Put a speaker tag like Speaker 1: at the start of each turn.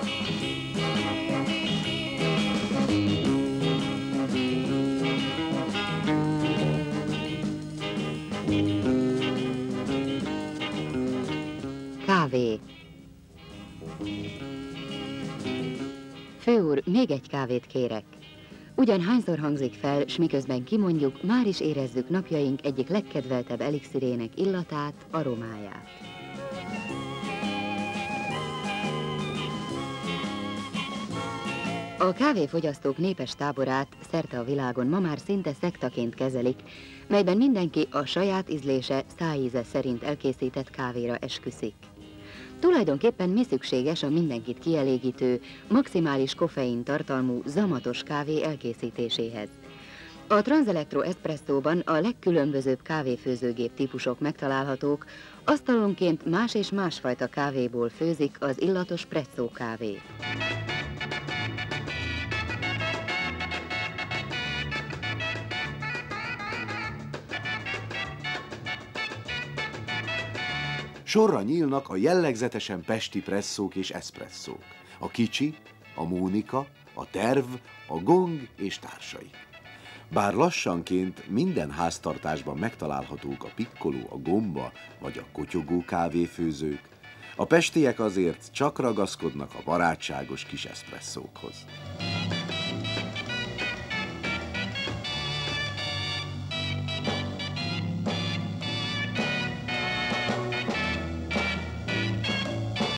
Speaker 1: Kávé. Főúr, még egy kávét kérek. Ugyan hányszor hangzik fel, s miközben kimondjuk, már is érezzük napjaink egyik legkedveltebb elixirének illatát, aromáját. A kávéfogyasztók népes táborát szerte a világon ma már szinte szektaként kezelik, melyben mindenki a saját ízlése, szájíze szerint elkészített kávéra esküszik. Tulajdonképpen mi szükséges a mindenkit kielégítő, maximális koffein tartalmú, zamatos kávé elkészítéséhez? A Transelectro Espresszóban a legkülönbözőbb kávéfőzőgép típusok megtalálhatók, asztalonként más és másfajta kávéból főzik az illatos presszó kávét.
Speaker 2: Sorra nyílnak a jellegzetesen pesti presszók és eszpresszók. A kicsi, a Mónika, a terv, a gong és társai. Bár lassanként minden háztartásban megtalálhatók a pikkoló, a gomba vagy a kotyogó kávéfőzők, a pestiek azért csak ragaszkodnak a barátságos kis eszpresszókhoz.